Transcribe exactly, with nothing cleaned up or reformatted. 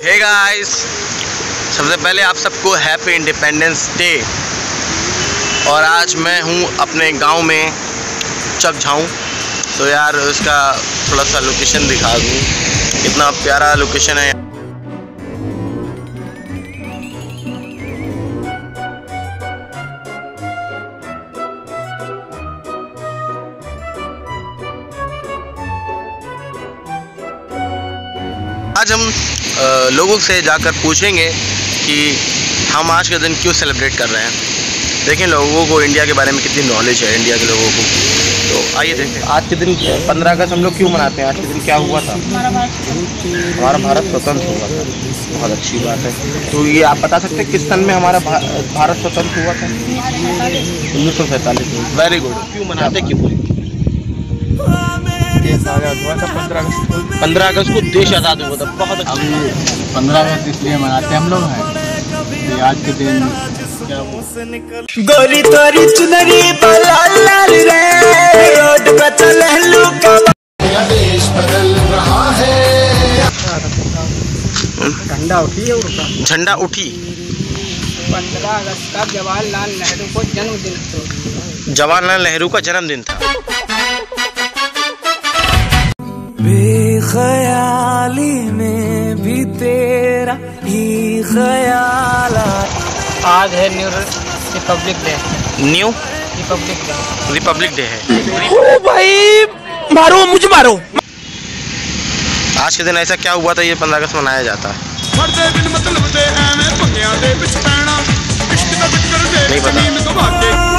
Hey guys, सबसे पहले आप सबको हैप्पी इंडिपेंडेंस डे। और आज मैं हूँ अपने गांव में चकझाऊँ, तो यार उसका थोड़ा सा लोकेशन दिखा दूँ। कितना प्यारा लोकेशन है। आज हम आ, लोगों से जाकर पूछेंगे कि हम आज के दिन क्यों सेलिब्रेट कर रहे हैं। देखें लोगों को इंडिया के बारे में कितनी नॉलेज है, इंडिया के लोगों को। तो आइए देखें आज के दिन पंद्रह अगस्त हम लोग क्यों मनाते हैं। आज के दिन क्या हुआ था? हमारा भारत स्वतंत्र हुआ था। बहुत अच्छी बात है। तो ये आप बता सकते हैं किस सन में हमारा भारत स्वतंत्र हुआ था? उन्नीस सौ सैंतालीस में। Very good. क्यों मनाते क्यों? देश आज़ाद हुआ था पंद्रह अगस्त को। पंद्रह अगस्त को देश आज़ाद हुआ था। बहुत अच्छा। पंद्रह अगस्त इसलिए मनाते हम लोग हैं आज के दिन। गोरी तोरी चुनरी लाल लाल रे, रोड पे चले लुका, देश बदल रहा है। झंडा उठी है। झंडा उठी। पंद्रह अगस्त का जवाहरलाल नेहरू को जन्मदिन था। जवाहरलाल नेहरू का जन्मदिन था। बेख्याली में भी तेरा ही ख्याल। आज है new Republic Day. New Republic Day Republic Day है। ओ भाई मारो मुझे मारो। आज के दिन ऐसा क्या हुआ था ये पंद्रह अगस्त मनाया जाता है? नहीं पता।